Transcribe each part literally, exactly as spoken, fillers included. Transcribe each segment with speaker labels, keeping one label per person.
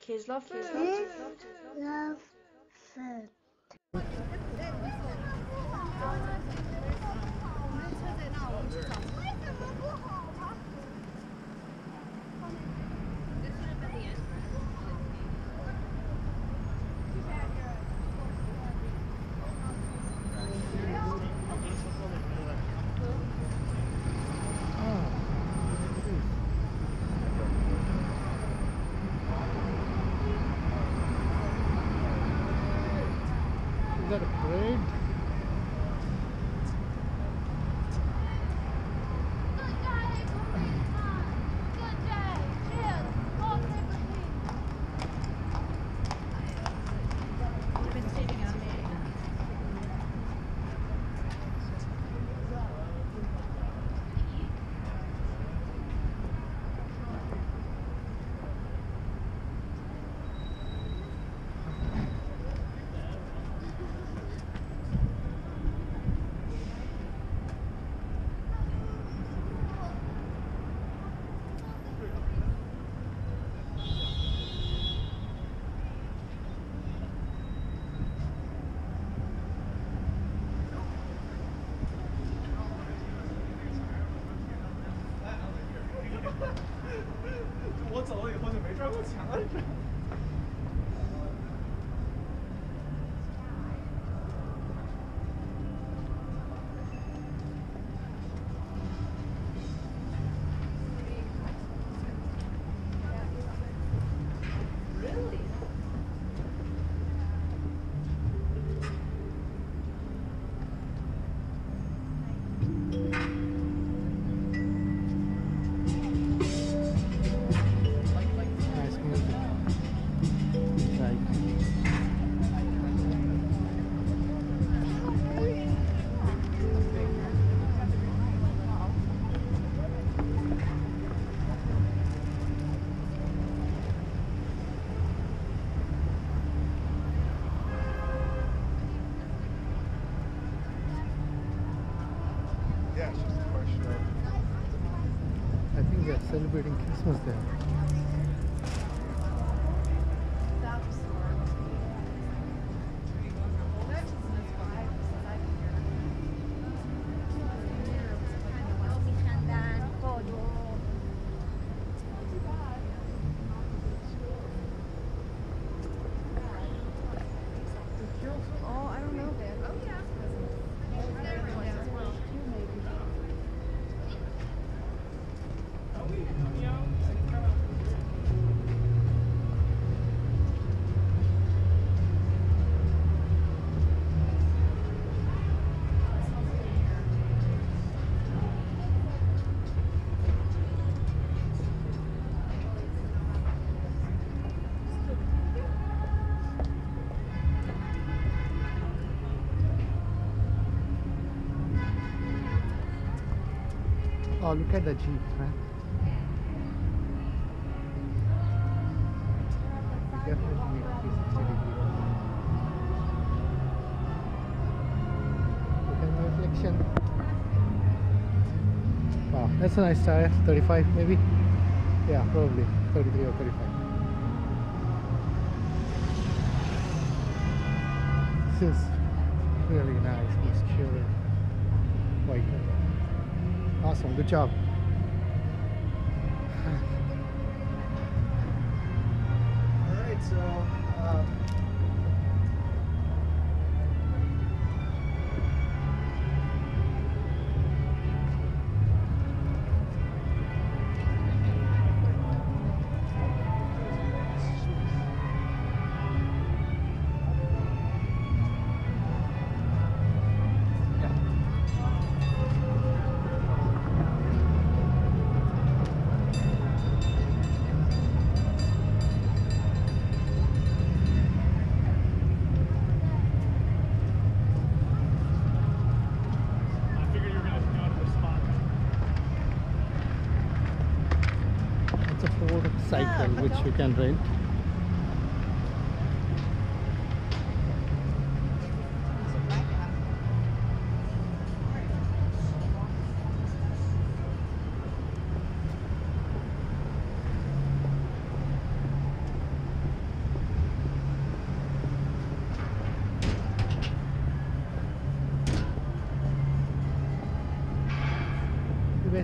Speaker 1: Kids love food.
Speaker 2: Kids love food.
Speaker 3: Is that a parade? Nice music. Right.
Speaker 4: Yeah, it's just a question of.
Speaker 3: I think they're celebrating Christmas there.
Speaker 1: Oh, I don't know. Oh, yeah.
Speaker 3: Oh, look at the Jeep, man. You definitely need a three sixty degree. Look at the reflection. Wow, that's a nice tire. thirty-five maybe? Yeah, probably. thirty-three or thirty-five. This is really nice, muscular, white color. Awesome, good job.
Speaker 4: Alright, so. Uh,
Speaker 3: cycle which you can rent.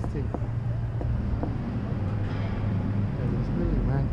Speaker 3: thing. That is really, man.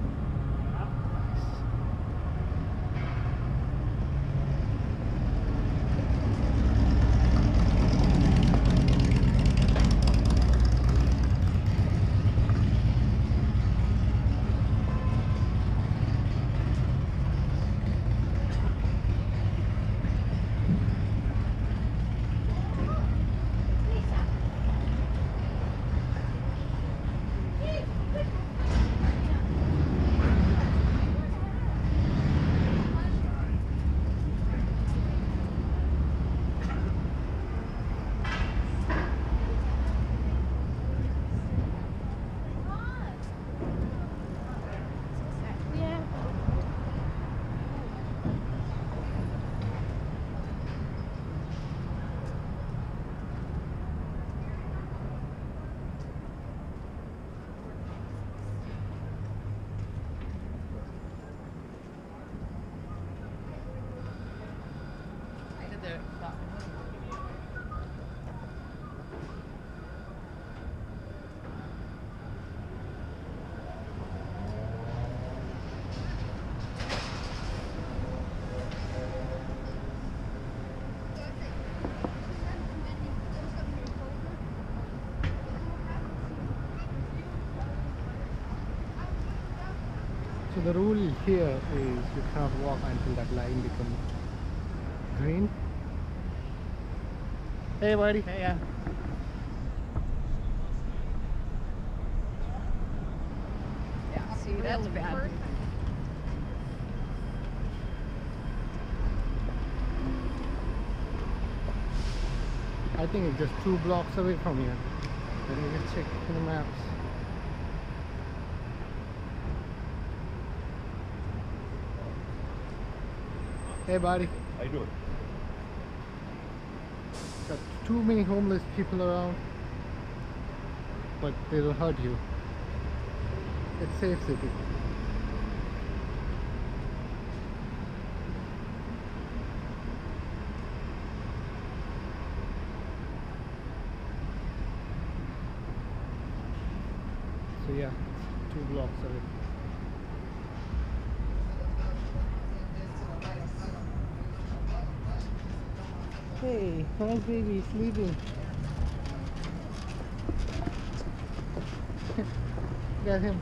Speaker 3: So the rule here is you cannot walk until that line becomes green. Hey buddy. Hey, yeah.
Speaker 1: Yeah, see, that's bad.
Speaker 3: I think it's just two blocks away from here. Let me just check in the maps. Hey buddy.
Speaker 4: How you doing?
Speaker 3: Got too many homeless people around, but they don't hurt you. It's safe city. So yeah, it's two blocks away. Hey, nice baby, sleeping. Get him.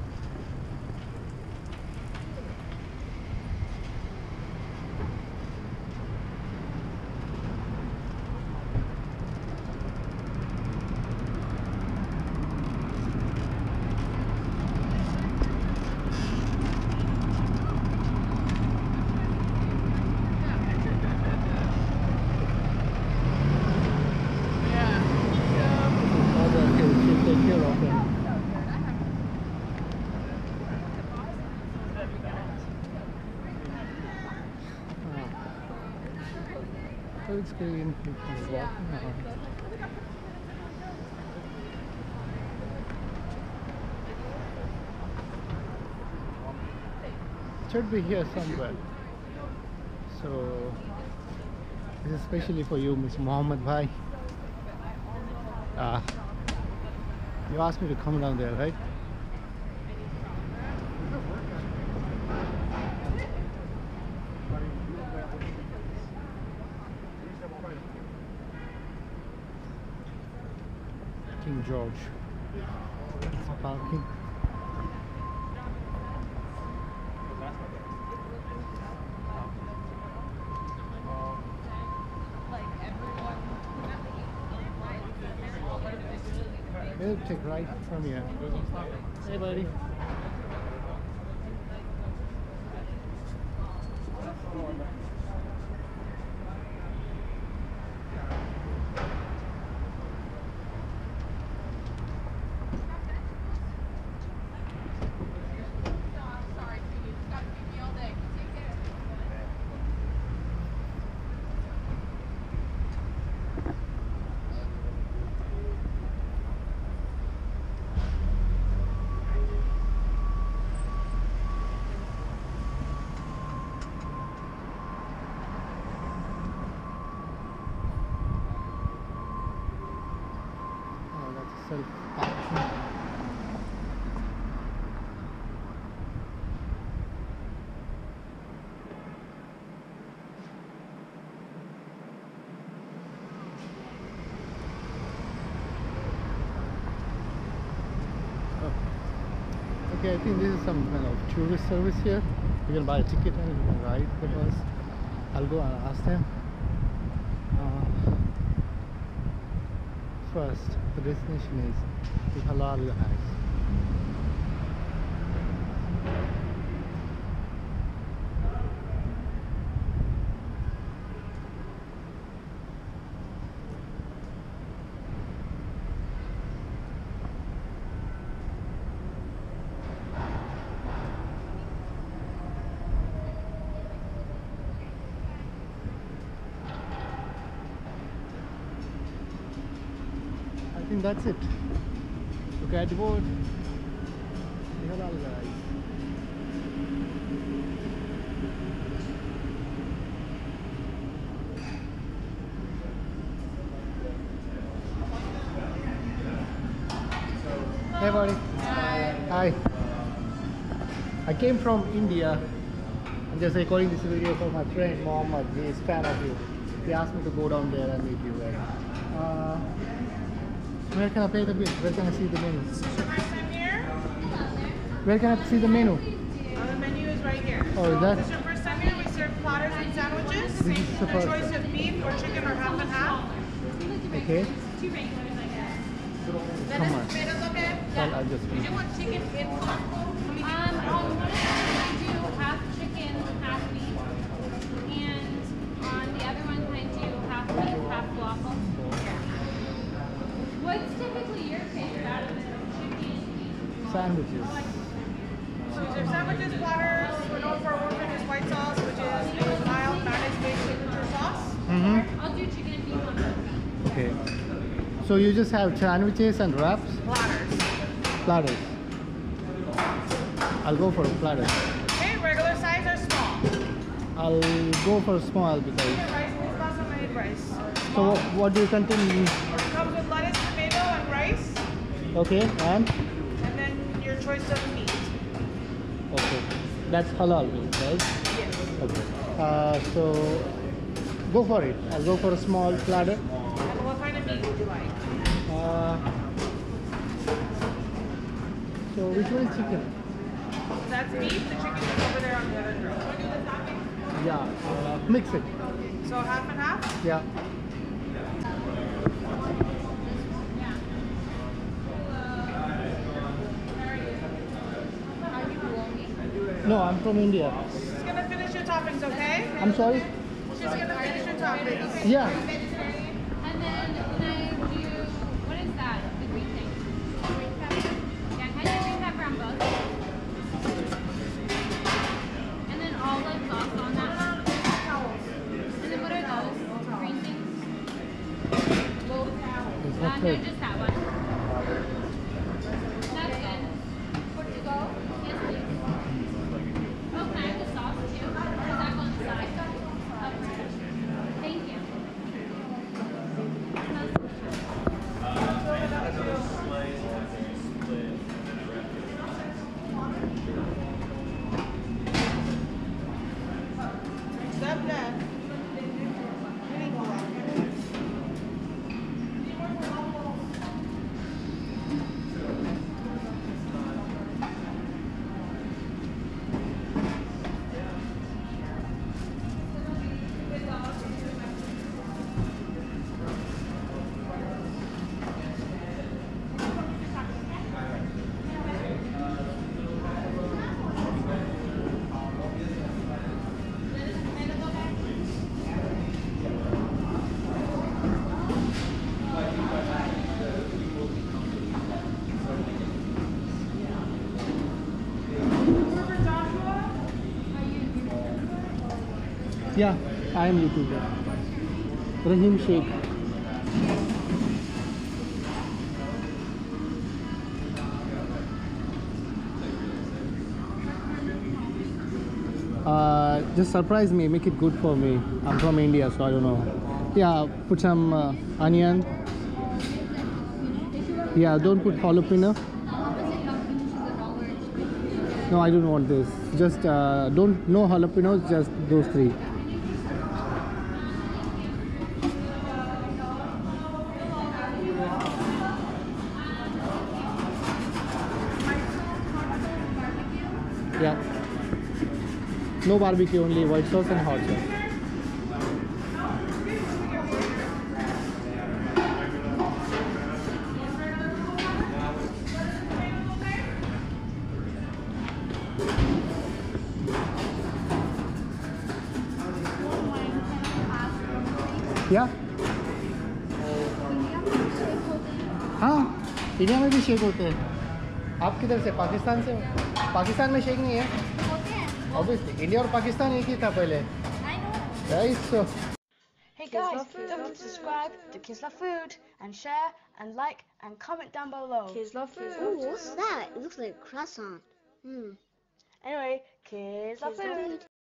Speaker 3: It's green. You can walk around. Should be here somewhere. So this is especially for you, Mister Mohammed Bhai. Ah, you asked me to come down there, right? King George. It's parking. We'll take right from here. Hey buddy. Okay, I think this is some kind of tourist service here. You can buy a ticket and you can ride the bus. I'll go and ask them. Uh, first, the destination is the Halal guys. I think that's it. Look at the board. The Halal guys. Hey buddy. Hi. Hi. I came from India. I'm just recording this video for my friend Mohammed. He is a fan of you. He asked me to go down there and meet you guys. Uh, Where can I pay the bill? Where can I see the menu?
Speaker 5: Is this your first time here?
Speaker 3: Where can I see the menu?
Speaker 5: Oh, the menu is right here.
Speaker 3: Oh, is that?
Speaker 5: This is your first time here? We serve platters and sandwiches.
Speaker 3: This is the
Speaker 5: A
Speaker 3: first.
Speaker 5: choice of beef or chicken or half and half.
Speaker 3: Okay.
Speaker 5: Two regulars, I guess. Then
Speaker 3: Come
Speaker 5: is
Speaker 3: on.
Speaker 5: tomatoes okay?
Speaker 3: I'll, I'll just.
Speaker 5: Did you want chicken in waffle?
Speaker 1: Um, on one of them I do half chicken, half beef, and on the other one I do half beef, half waffle. What's typically your favorite out of the chicken?
Speaker 3: Sandwiches.
Speaker 5: So these are sandwiches, platters. We're known for our work white sauce, which is a mild mayonnaise-based signature sauce.
Speaker 3: Mm-hmm.
Speaker 1: I'll do chicken and beef on both.
Speaker 3: Okay. So you just have sandwiches and wraps?
Speaker 5: Platters.
Speaker 3: Platters. I'll go for platters.
Speaker 5: Okay, regular size or small?
Speaker 3: I'll go for small because.
Speaker 5: Chicken rice, please pass on made rice.
Speaker 3: So what, what do you contain?
Speaker 5: It comes with lettuce, tomato, and rice.
Speaker 3: Okay, and?
Speaker 5: And then your choice of meat.
Speaker 3: Okay. That's halal meat, right?
Speaker 5: Yes.
Speaker 3: Okay. Uh, so go for it. I'll go for a small platter.
Speaker 5: And what kind of meat would you like?
Speaker 3: Uh, so which one is chicken?
Speaker 5: That's beef. The chicken is over there on the other grill. Want to do the topping?
Speaker 3: Yeah, uh, mix it.
Speaker 5: So half and half?
Speaker 3: Yeah. No, I'm from India.
Speaker 5: She's gonna finish your toppings, okay?
Speaker 3: I'm sorry?
Speaker 5: She's gonna finish your toppings.
Speaker 3: Yeah.
Speaker 1: And then can I do, what is that? The green thing? Green pepper? Yeah, can I do green pepper on both? And then olive sauce on that. And then what are those? Green things? Both?
Speaker 3: It's
Speaker 1: Uh,
Speaker 3: not
Speaker 1: no,
Speaker 3: good.
Speaker 1: just that one. That's good. Good to go? Yes, please. Oh, can I have the sauce too? Or does that go on the side? Oh, perfect. Thank you.
Speaker 5: Step that.
Speaker 3: Yeah, I am YouTuber. Rahim Sheikh. Uh, just surprise me, make it good for me. I'm from India, so I don't know. Yeah, put some uh, onion. Yeah, don't put jalapeno. No, I don't want this. Just uh, don't, no jalapenos, just those three. Yeah. No barbecue, only white sauce and hot sauce. Yeah. हाँ, India में भी shake होते हैं। आप किधर से? पाकिस्तान से हो? पाकिस्तान में शेक नहीं है? Obviously, इंडिया और पाकिस्तान एक ही था पहले। Right, so.
Speaker 6: Hey guys, don't forget to subscribe to Kids Love Food and share and like and comment down below.
Speaker 5: Kids love food.
Speaker 2: Oh, what's that? It looks like a croissant. Hmm.
Speaker 6: Anyway, Kids Love Food.